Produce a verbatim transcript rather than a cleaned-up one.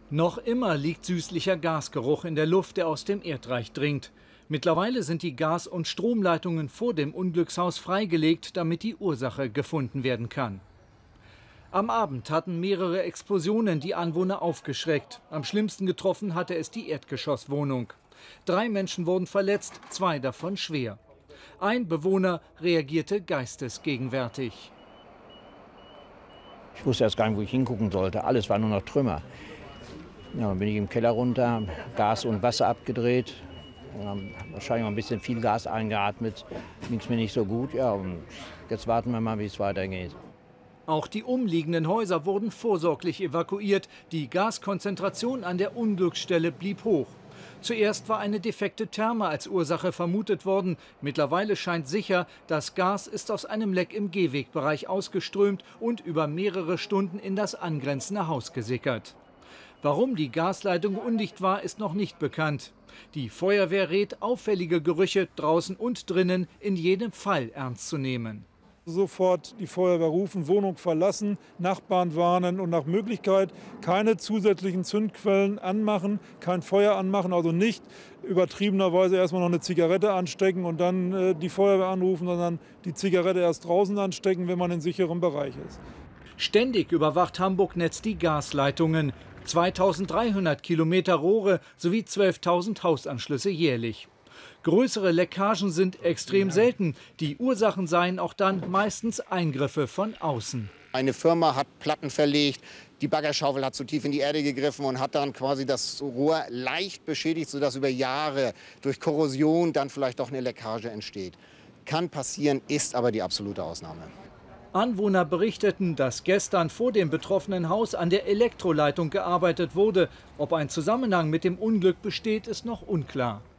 Noch immer liegt süßlicher Gasgeruch in der Luft, der aus dem Erdreich dringt. Mittlerweile sind die Gas- und Stromleitungen vor dem Unglückshaus freigelegt, damit die Ursache gefunden werden kann. Am Abend hatten mehrere Explosionen die Anwohner aufgeschreckt. Am schlimmsten getroffen hatte es die Erdgeschosswohnung. Drei Menschen wurden verletzt, zwei davon schwer. Ein Bewohner reagierte geistesgegenwärtig. Ich wusste erst gar nicht, wo ich hingucken sollte. Alles war nur noch Trümmer. Ja, dann bin ich im Keller runter, Gas und Wasser abgedreht. Ja, wahrscheinlich noch ein bisschen viel Gas eingeatmet. Ging es mir nicht so gut. Ja, und jetzt warten wir mal, wie es weitergeht. Auch die umliegenden Häuser wurden vorsorglich evakuiert. Die Gaskonzentration an der Unglücksstelle blieb hoch. Zuerst war eine defekte Therme als Ursache vermutet worden. Mittlerweile scheint sicher, das Gas ist aus einem Leck im Gehwegbereich ausgeströmt und über mehrere Stunden in das angrenzende Haus gesickert. Warum die Gasleitung undicht war, ist noch nicht bekannt. Die Feuerwehr rät, auffällige Gerüche draußen und drinnen in jedem Fall ernst zu nehmen. Sofort die Feuerwehr rufen, Wohnung verlassen, Nachbarn warnen und nach Möglichkeit keine zusätzlichen Zündquellen anmachen, kein Feuer anmachen, also nicht übertriebenerweise erstmal noch eine Zigarette anstecken und dann äh, die Feuerwehr anrufen, sondern die Zigarette erst draußen anstecken, wenn man in sicherem Bereich ist. Ständig überwacht Hamburg-Netz die Gasleitungen. zweitausenddreihundert Kilometer Rohre sowie zwölftausend Hausanschlüsse jährlich. Größere Leckagen sind extrem selten. Die Ursachen seien auch dann meistens Eingriffe von außen. Eine Firma hat Platten verlegt, die Baggerschaufel hat zu tief in die Erde gegriffen und hat dann quasi das Rohr leicht beschädigt, sodass über Jahre durch Korrosion dann vielleicht doch eine Leckage entsteht. Kann passieren, ist aber die absolute Ausnahme. Anwohner berichteten, dass gestern vor dem betroffenen Haus an der Elektroleitung gearbeitet wurde. Ob ein Zusammenhang mit dem Unglück besteht, ist noch unklar.